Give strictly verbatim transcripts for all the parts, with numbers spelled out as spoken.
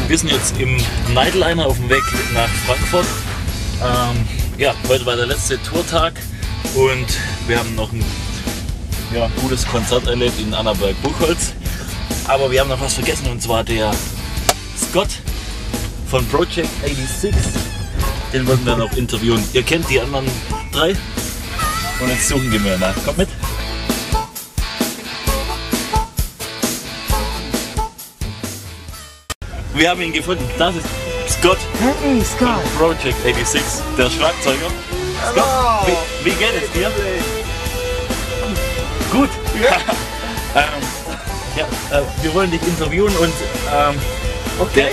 Wir sind jetzt im Nightliner auf dem Weg nach Frankfurt. Ähm, ja, heute war der letzte Tourtag und wir haben noch ein ja, gutes Konzert erlebt in Annaberg-Buchholz. Aber wir haben noch was vergessen, und zwar der Scott von Project sechsundachtzig. Den wollten wir noch interviewen. Ihr kennt die anderen drei und jetzt suchen wir mal nach. Kommt mit! Wir haben ihn gefunden. Das ist Scott, Hey, Scott. von Project sechsundachtzig, der Schlagzeuger. Scott, wie, wie geht es dir? Gut. Ja. ähm, ja, äh, wir wollen dich interviewen und ähm, Okay.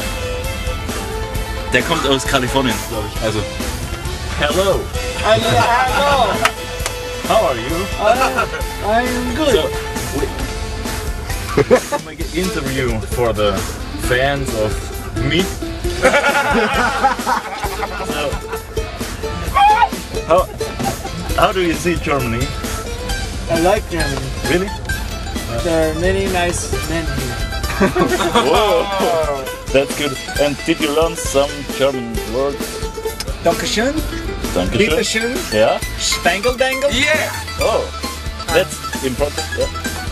der, der kommt aus Kalifornien, glaube ich. Also, hello. Hello, hello. How are you? Uh, I'm good. So, we make an interview for the fans of me. So, how, how do you see Germany? I like Germany. Really? There are many nice men here. Whoa, that's good. And did you learn some German words? Dankeschön. Dankeschön. Bitteschön. Yeah? Spangle dangle. Yeah! Oh, that's important. Yeah.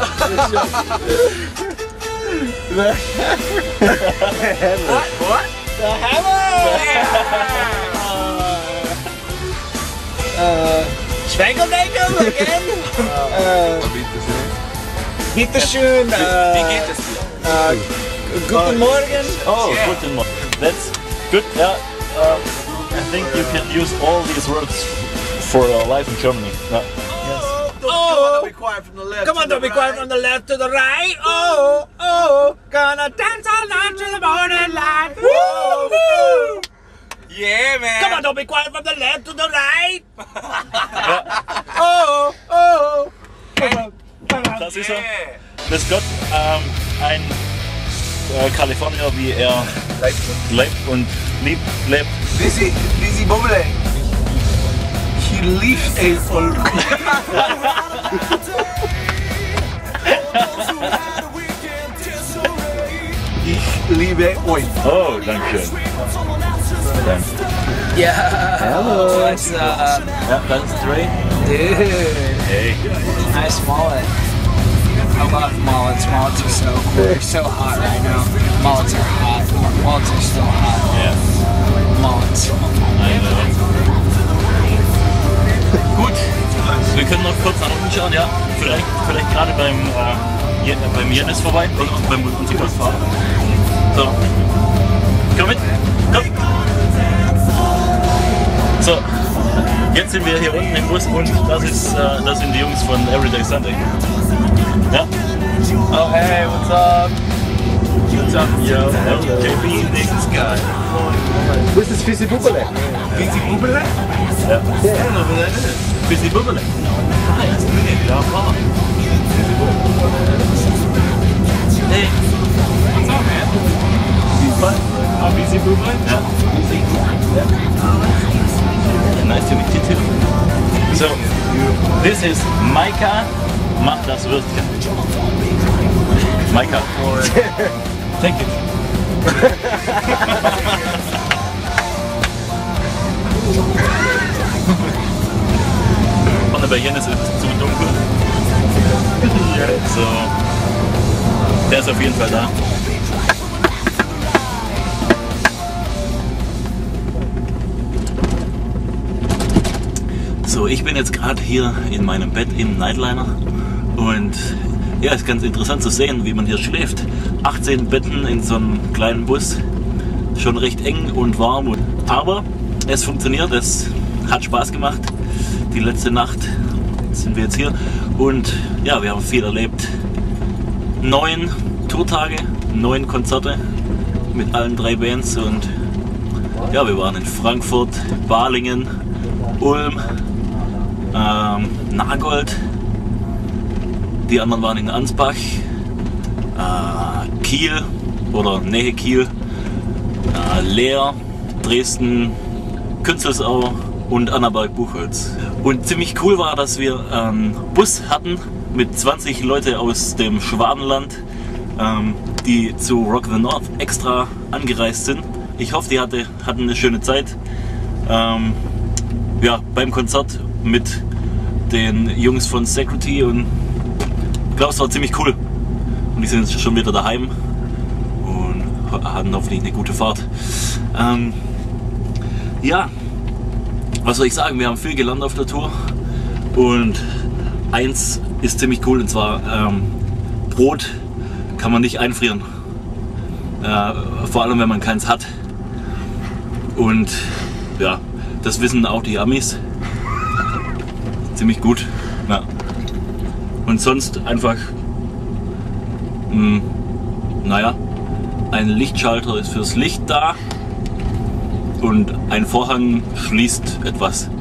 What? What? The hammer. Uh, Spangle dangle again. uh, Bitteschön. Wie Uh, geht es dir? uh, guten Morgen. Oh, Yeah. guten Morgen. That's good. Yeah. Uh, I think you can use all these words for uh, life in Germany. Yeah. Oh, don't be quiet from the left. Come on, to don't the be quiet right. from the left to the right. Oh, oh, gonna dance all night till the morning light. Woo, woo. Yeah, man. Come on, don't be quiet from the left to the right. Oh, oh. Come on, come on. Das ist er. Yeah. Das ist Gott, ähm, ein äh, Kalifornier, wie er lebt und liebt, lebt. Lizzie, Lizzie Bobbele. He leaves a full. Ich liebe euch. Oh, danke schön. Danke. Yeah. Hello. It's, uh, Ja, das ist Dre. dude. Hey. Nice mullet. I love mullets. Mullets are so cool. They're so hot right now. Mullets are hot. Mullets are still hot. Ja. Mullets. Gut, wir können noch kurz nach unten schauen, ja. Vielleicht, vielleicht gerade beim, äh, Je- beim Jennis vorbei und auch beim Motorradfahrer. So, komm mit, komm. So, jetzt sind wir hier unten im Bus und das, ist, äh, das sind die Jungs von Everyday Sunday. Ja. Oh, hey, what's up? What's up, yo? J B, Nick, Sky. This is Fizzy Bubble. Lizzie Bobbele? Ja. I don't know who that is. Busy Bubbele. Ah, that's good. Ja, wow. Hey. What's up, man? Fun. Oh, Lizzie Bobbele? Ja. Nice to meet you too. So, this is Maika. Mach das Würstchen. Maika. Thank you. Und bei Jennis ist es zu dunkel. So, der ist auf jeden Fall da. So, ich bin jetzt gerade hier in meinem Bett im Nightliner und ja, ist ganz interessant zu sehen, wie man hier schläft. achtzehn Betten in so einem kleinen Bus, schon recht eng und warm, aber es funktioniert, es hat Spaß gemacht. Die letzte Nacht sind wir jetzt hier und ja, wir haben viel erlebt. Neun Tourtage, neun Konzerte mit allen drei Bands und ja, wir waren in Frankfurt, Balingen, Ulm, ähm, Nagold, die anderen waren in Ansbach, äh, Kiel oder Nähe Kiel, äh, Leer, Dresden, Künzelsau und Annaberg-Buchholz. Und ziemlich cool war, dass wir einen Bus hatten mit zwanzig Leute aus dem Schwabenland ähm, die zu Rock the North extra angereist sind. Ich hoffe, die hatte, hatten eine schöne Zeit. Ähm, ja, beim Konzert mit den Jungs von Security und ich glaube, es war ziemlich cool. Und die sind jetzt schon wieder daheim und hatten hoffentlich eine gute Fahrt. Ähm, ja, was soll ich sagen? Wir haben viel gelernt auf der Tour und eins ist ziemlich cool, und zwar ähm, Brot kann man nicht einfrieren. Äh, vor allem, wenn man keins hat. Und ja, das wissen auch die Amis. Ziemlich gut. Ja. Und sonst einfach, mh, naja, ein Lichtschalter ist fürs Licht da und ein Vorhang schließt etwas.